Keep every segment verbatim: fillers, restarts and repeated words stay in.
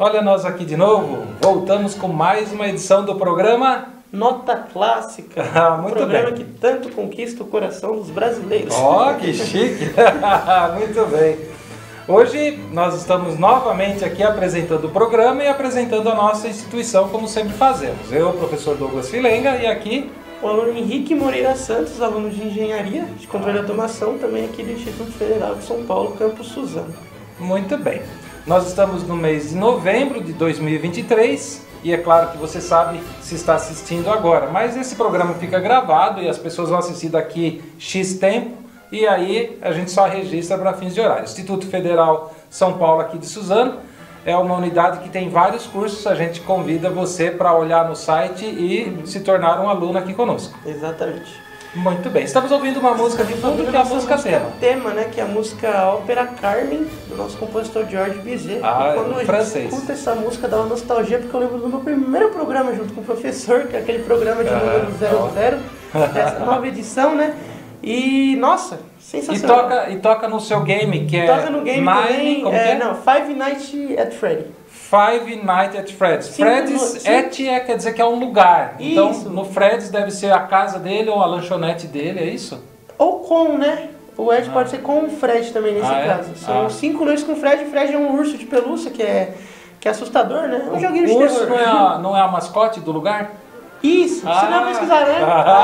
Olha nós aqui de novo, voltamos com mais uma edição do programa Nota Clássica, ah, um muito programa bem. que tanto conquista o coração dos brasileiros. Ó, oh, que chique! Muito bem. Hoje nós estamos novamente aqui apresentando o programa e apresentando a nossa instituição, como sempre fazemos. Eu, professor Douglas Filenga, e aqui... O aluno Henrique Moreira Santos, aluno de Engenharia de Controle de Automação, também aqui do Instituto Federal de São Paulo, Campus Suzano. Muito bem. Nós estamos no mês de novembro de dois mil e vinte e três e é claro que você sabe se está assistindo agora, mas esse programa fica gravado e as pessoas vão assistir daqui X tempo e aí a gente só registra para fins de horário. Instituto Federal São Paulo aqui de Suzano é uma unidade que tem vários cursos, a gente convida você para olhar no site e se tornar um aluno aqui conosco. Exatamente. Muito bem, estamos ouvindo uma música de fundo que é a música tema. tema, né? Que é a música Ópera Carmen, do nosso compositor Georges Bizet. Ah, e quando a francês. gente escuta essa música dá uma nostalgia, porque eu lembro do meu primeiro programa junto com o professor, que é aquele programa de número zero zero, dessa nova edição, né? E, nossa, E sensacional. toca, e toca no seu game, que é Toca no game Nine, também, como é, que é? não, Five Nights at Freddy. Five Nights at Freddy's. Cinco Freddy's, no- cinco- et é, quer dizer que é um lugar. Então, Isso. no Freddy's deve ser a casa dele ou a lanchonete dele, é isso? Ou com, né? O Ed pode ser com o Fred também nesse Ah, é? caso. São Ah. cinco noites com o Fred. O Fred é um urso de pelúcia que é, que é assustador, né? É um joguinho de O urso terror. não é, a, não é a mascote do lugar? Isso, Ah. você não vai pesquisar, né?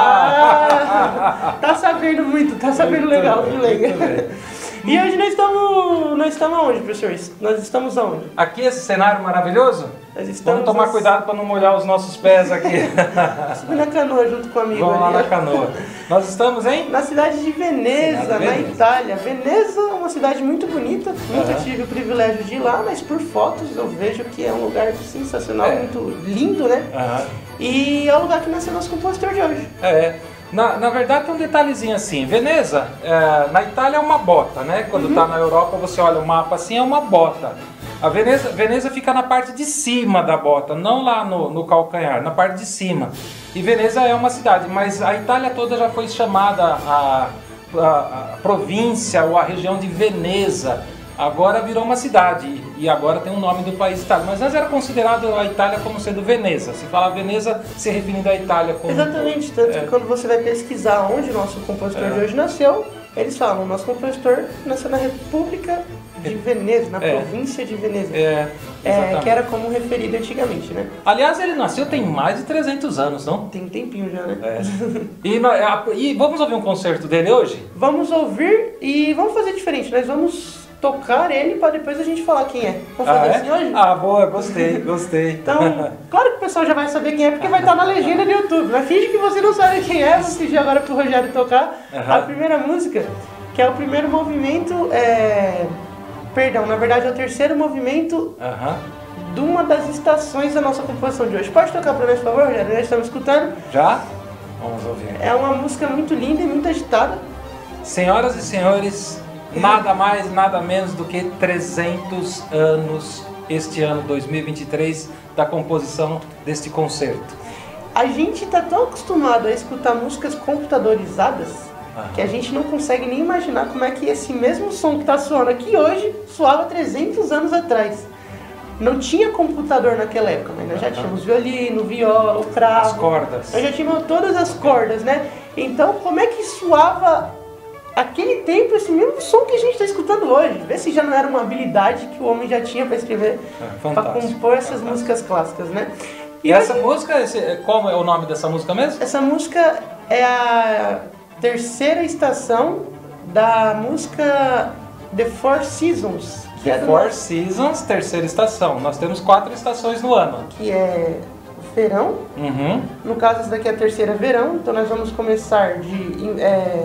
Ah, tá sabendo muito, tá sabendo Muito legal, bem, que legal. muito bem. E hoje nós estamos, nós estamos aonde, professores? Nós estamos aonde? Aqui esse cenário maravilhoso? Nós estamos Vamos tomar nas- cuidado para não molhar os nossos pés aqui. subindo na canoa junto com o amigo Vamos lá ali. na ó. canoa. Nós estamos em... Na cidade de Veneza, Cidade de na Veneza. Itália. Veneza é uma cidade muito bonita. Nunca Aham. tive o privilégio de ir lá, mas por fotos eu vejo que é um lugar sensacional, É. muito lindo, né? Aham. E é o lugar que nasceu nosso compositor de hoje. É, na, na verdade tem um detalhezinho assim, Veneza, é, na Itália é uma bota, né? Quando tá na Europa você olha o mapa assim, é uma bota. A Veneza, Veneza fica na parte de cima da bota, não lá no, no calcanhar, na parte de cima. E Veneza é uma cidade, mas a Itália toda já foi chamada a, a, a província ou a região de Veneza. Agora virou uma cidade e agora tem o nome do país Itália. Mas antes era considerado a Itália como sendo Veneza. Se fala Veneza, se referindo à Itália como... Exatamente, tanto É. que quando você vai pesquisar onde o nosso compositor É. de hoje nasceu, eles falam, nosso compositor nasceu na República de Veneza, na É. província de Veneza. É, É, exatamente. que era como referido antigamente, né? Aliás, ele nasceu tem mais de trezentos anos, não? Tem um tempinho já, né? É. E, nó- a- e vamos ouvir um concerto dele hoje? Vamos ouvir e vamos fazer diferente. Nós vamos tocar ele para depois a gente falar quem é. Vamos fazer Ah, assim hoje? Ah, boa, gostei, gostei. Então, claro que o pessoal já vai saber quem é, porque vai estar na legenda do YouTube. Mas finge que você não sabe quem é, vou pedir agora pro Rogério tocar Aham. a primeira música, que é o primeiro movimento, é... Perdão, na verdade é o terceiro movimento Aham. de uma das estações da nossa composição de hoje. Pode tocar para nós, por favor, Rogério? Nós estamos escutando. Já? Vamos ouvir. É uma música muito linda e muito agitada. Senhoras e senhores, nada mais, nada menos do que trezentos anos este ano dois mil e vinte e três da composição deste concerto. A gente tá tão acostumado a escutar músicas computadorizadas Aham. que a gente não consegue nem imaginar como é que esse mesmo som que tá soando aqui hoje soava trezentos anos atrás. Não tinha computador naquela época, mas nós já Aham. tínhamos violino, viola, o cravo. As cordas. Nós já tínhamos todas as cordas, né? Então, como é que soava aquele tempo esse mesmo som que a gente está escutando hoje? Vê se já não era uma habilidade que o homem já tinha para escrever, É, para fantástico, compor essas fantástico. músicas clássicas, né? E essa música, esse, qual é o nome dessa música mesmo? Essa música é a terceira estação da música The Four Seasons, que é, do Four nosso- Seasons, terceira estação. Nós temos quatro estações no ano. que é o verão. Uhum. No caso, essa daqui é a terceira verão, então nós vamos começar de é,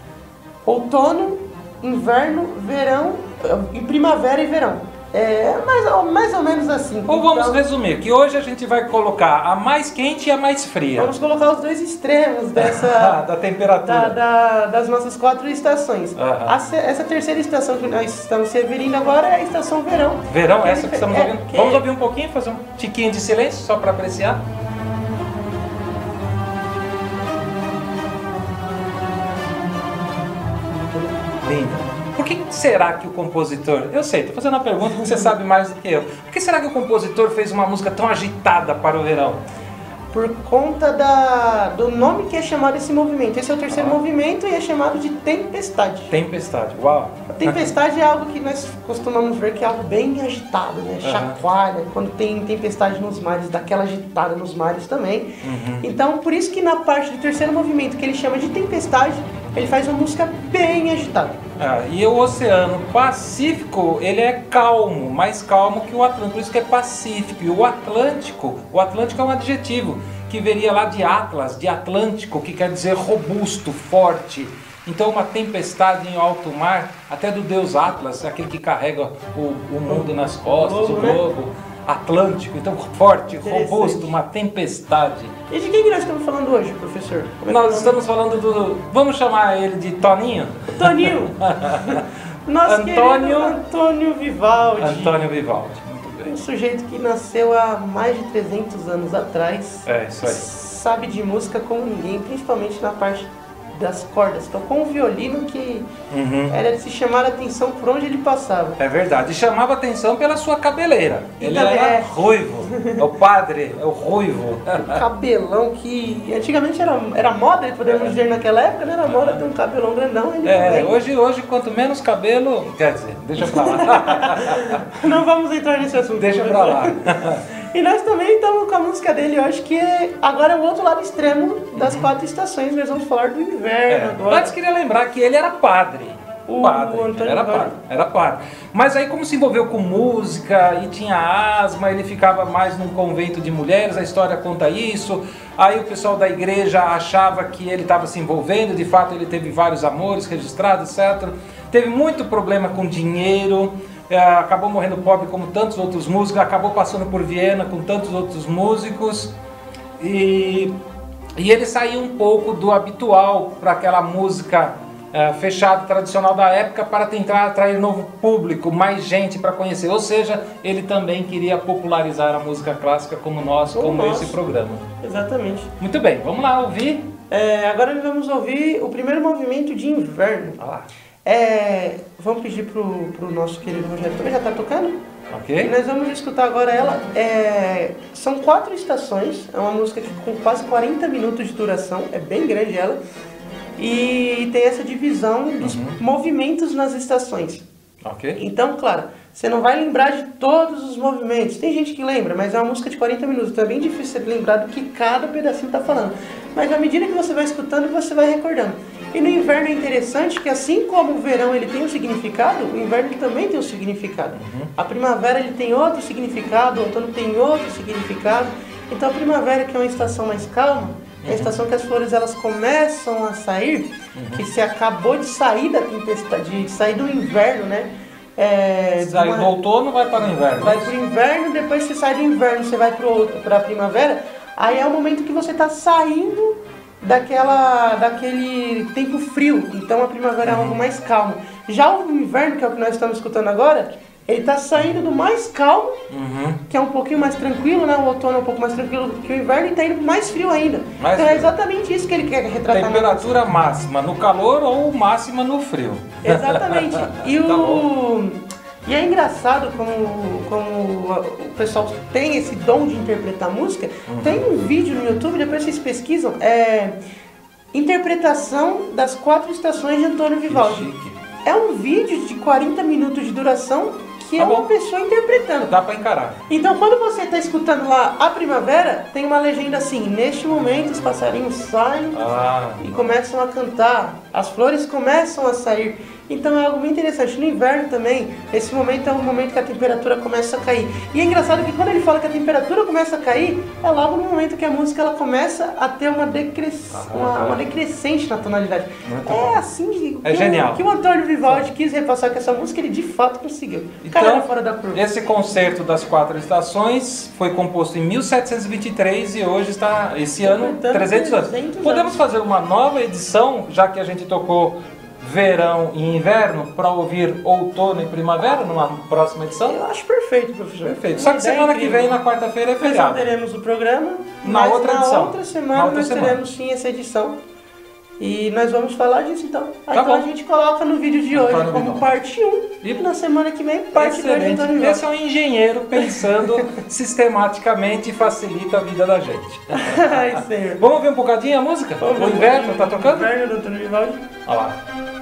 outono, inverno, verão, e primavera e verão. É mais ou, mais ou menos assim. Ou vamos Então, resumir, que hoje a gente vai colocar a mais quente e a mais fria. vamos colocar os dois extremos da dessa... temperatura. Da, da- das nossas quatro estações. Aham. A se- essa terceira estação que nós estamos se referindo agora é a estação verão. Verão, Que essa que estamos é- ouvindo. que- Vamos ouvir um pouquinho, fazer um tiquinho de silêncio só para apreciar. Linda. Por que que será que o compositor... Eu sei, tô fazendo uma pergunta que você sabe mais do que eu. Por que será que o compositor fez uma música tão agitada para o verão? Por conta da, do nome que é chamado esse movimento. Esse é o terceiro ah. movimento e é chamado de tempestade. Tempestade, uau! A tempestade é algo que nós costumamos ver que é algo bem agitado, né? Uhum. Chacoalha, quando tem tempestade nos mares, daquela agitada nos mares também. Uhum. Então, por isso que na parte do terceiro movimento, que ele chama de tempestade, ele faz uma música bem agitada. Ah, e o Oceano Pacífico, ele é calmo, mais calmo que o Atlântico, por isso que é Pacífico. E o Atlântico, o Atlântico é um adjetivo que viria lá de Atlas, de Atlântico, que quer dizer robusto, forte. Então uma tempestade em alto mar, até do deus Atlas, aquele que carrega o, o mundo nas costas, o globo, Atlântico, então forte, robusto, uma tempestade. E de quem que nós estamos falando hoje, professor? É nós estamos falando do... Vamos chamar ele de Toninho? Toninho! Nosso Antônio... Antônio Vivaldi. Antônio Vivaldi, muito bem. Um sujeito que nasceu há mais de trezentos anos atrás. É, isso aí. Sabe de música como ninguém, principalmente na parte das cordas. Tocou um violino que uhum. era de se chamar a atenção por onde ele passava. É verdade, e chamava atenção pela sua cabeleira. Ele então, era é... ruivo, é o padre, é o ruivo. Um cabelão que antigamente era, era moda, podemos é. dizer naquela época, né? Era moda ter um cabelão grandão. Ele é, hoje, hoje quanto menos cabelo, quer dizer, deixa pra lá. Não vamos entrar nesse assunto. Deixa pra lá. E nós também estamos com a música dele, eu acho que é, agora é o outro lado extremo das uhum. quatro estações, nós vamos falar do inverno é. agora. Antes queria lembrar que ele era padre. O padre, o era padre, era padre. Mas aí como se envolveu com música e tinha asma, ele ficava mais num convento de mulheres, a história conta isso. Aí o pessoal da igreja achava que ele estava se envolvendo, de fato ele teve vários amores registrados, etcétera. Teve muito problema com dinheiro. É, acabou morrendo pobre como tantos outros músicos, acabou passando por Viena com tantos outros músicos e, e ele saiu um pouco do habitual para aquela música é, fechada, tradicional da época, para tentar atrair novo público, mais gente para conhecer, ou seja, ele também queria popularizar a música clássica como nós, como, como esse programa. Exatamente. Muito bem, vamos lá ouvir? É, agora nós vamos ouvir o primeiro movimento de inverno. Ah. É, vamos pedir pro, pro nosso querido Rogério também, já está tocando? Ok. E nós vamos escutar agora ela. É, são quatro estações, é uma música que, com quase quarenta minutos de duração, é bem grande ela. E tem essa divisão dos uhum. movimentos nas estações. Ok. Então, claro, você não vai lembrar de todos os movimentos. Tem gente que lembra, mas é uma música de quarenta minutos. Então é bem difícil você lembrar do que cada pedacinho está falando. Mas à medida que você vai escutando, você vai recordando. E no inverno é interessante que, assim como o verão ele tem um significado, o inverno também tem um significado. Uhum. A primavera ele tem outro significado, o outono tem outro significado. Então a primavera, que é uma estação mais calma, é a estação que as flores elas começam a sair, uhum. que se acabou de sair da tempestade, de sair do inverno, né? É, sai uma... do outono, vai para o inverno. Vai para o inverno, depois você sai do inverno, você vai para a primavera. Aí é o momento que você está saindo daquela, daquele tempo frio. Então a primavera uhum. é algo mais calmo. Já o inverno, que é o que nós estamos escutando agora, ele está saindo do mais calmo, uhum. que é um pouquinho mais tranquilo, né? O outono é um pouco mais tranquilo do que o inverno, e está indo mais frio ainda. Mais então frio. É exatamente isso que ele quer retratar. Temperatura máxima no calor ou máxima no frio. Exatamente. E, o... tá e é engraçado como, como o pessoal tem esse dom de interpretar música. Uhum. Tem um vídeo no YouTube, depois vocês pesquisam, é interpretação das quatro estações de Antônio Vivaldi. É um vídeo de quarenta minutos de duração que tá é uma bom. pessoa interpretando. Dá pra encarar. Então quando você está escutando lá a primavera, tem uma legenda assim: neste momento os passarinhos saem ah. e começam a cantar, as flores começam a sair. Então é algo muito interessante. No inverno também, esse momento é um momento que a temperatura começa a cair. E é engraçado que quando ele fala que a temperatura começa a cair, é logo no momento que a música ela começa a ter uma, decres... ah, uma, uma decrescente na tonalidade. Muito é bom. Assim que, é que, genial. O, que o Antônio Vivaldi quis repassar com essa música, ele de fato conseguiu. Então, Cara, fora da curva. Esse concerto das quatro estações foi composto em mil setecentos e vinte e três e hoje está, esse ano, trezentos anos. Podemos fazer uma nova edição, já que a gente tocou verão e inverno, para ouvir outono e primavera numa próxima edição? Eu acho perfeito, professor. Perfeito. Só que semana que vem, na quarta-feira, é feriado. Nós não teremos o programa, na outra na edição. outra semana na outra nós semana. teremos sim essa edição. E nós vamos falar disso então. Tá então bom. a gente coloca no vídeo de hoje no como vídeo. parte um. E na semana que vem, parte dois do Excelente. Antônio Esse é um engenheiro pensando sistematicamente e facilita a vida da gente. Ai, senhor. Vamos ouvir um bocadinho a música? Vamos o ver. inverno tá tocando? Inverno do Antônio Vivaldi. Olha lá.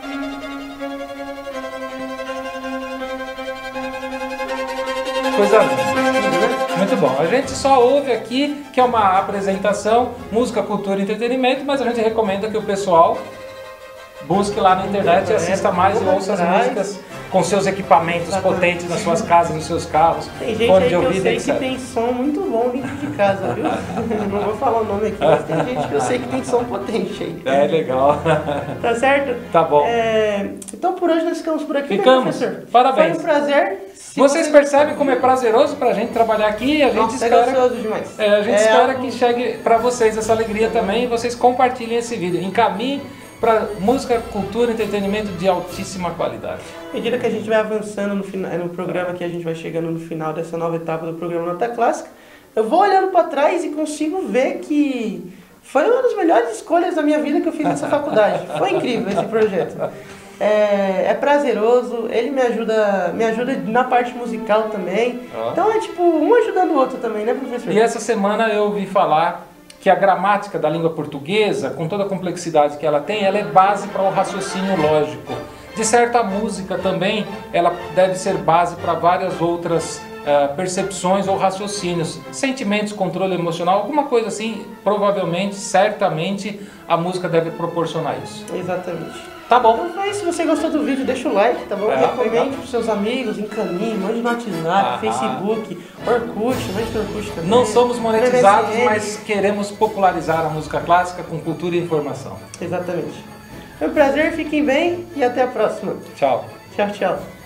Coisa linda. Muito bom. A gente só ouve aqui que é uma apresentação, música, cultura e entretenimento, mas a gente recomenda que o pessoal busque lá na internet e assista mais e ouça as músicas com seus equipamentos Exatamente. potentes nas suas casas, nos seus carros, Tem gente fone aí de que eu ouvido, sei que etcétera. tem som muito bom dentro de casa, viu? Não vou falar o nome aqui, mas tem gente que eu sei que tem som potente aí. É legal. Tá certo? Tá bom. É, então por hoje nós ficamos por aqui, Ficamos. né, professor? Parabéns. Foi um prazer. Se Vocês você- percebem como é prazeroso pra gente trabalhar aqui e a gente Nossa, é espera. gostoso demais. É, a gente É espera algo- que chegue pra vocês essa alegria também e vocês compartilhem esse vídeo. Encaminhem para música, cultura e entretenimento de altíssima qualidade. À medida que a gente vai avançando no, final, no programa, que a gente vai chegando no final dessa nova etapa do programa Nota Clássica, eu vou olhando para trás e consigo ver que foi uma das melhores escolhas da minha vida que eu fiz nessa faculdade. Foi incrível esse projeto. É, é prazeroso, ele me ajuda, me ajuda na parte musical também. Ó. Então é tipo um ajudando o outro também, né, professor? E essa semana eu ouvi falar que a gramática da língua portuguesa, com toda a complexidade que ela tem, ela é base para o raciocínio lógico. De certo, a música também ela deve ser base para várias outras uh, percepções ou raciocínios, sentimentos, controle emocional, alguma coisa assim. Provavelmente, certamente, a música deve proporcionar isso. Exatamente. Tá bom. Então foi isso. Se você gostou do vídeo, deixa o like, tá bom? É, Recomende legal. pros seus amigos, encaminhe, mande no WhatsApp, Ah. Facebook, Orkut, mande no Orkut também. Não somos monetizados, M S N. mas queremos popularizar a música clássica com cultura e informação. Exatamente. Foi um prazer, fiquem bem e até a próxima. Tchau. Tchau, tchau.